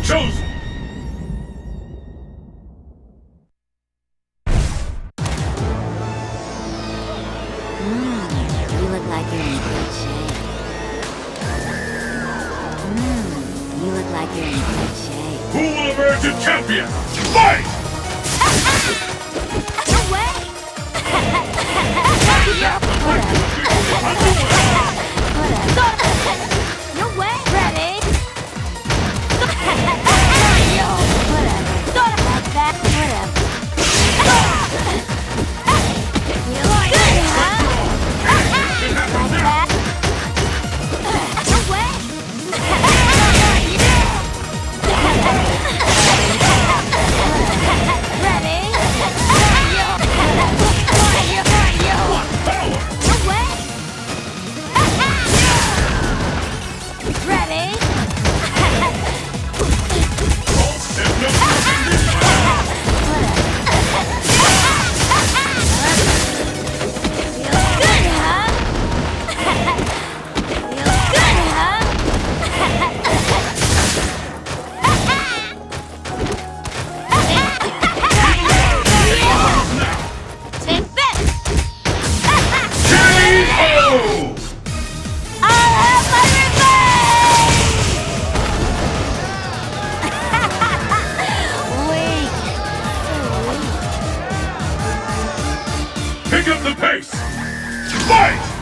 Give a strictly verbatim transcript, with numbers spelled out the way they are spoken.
chosen! Mm, you look like you're in good shape. Mm, you look like you're in good shape. Who will emerge a champion? Fight! No way! Whatever. No way! Ready? Whatever. Like that? Whatever. You like it, huh? Like that? No way! Ready? No way! Ready? Pick up the pace! Fight!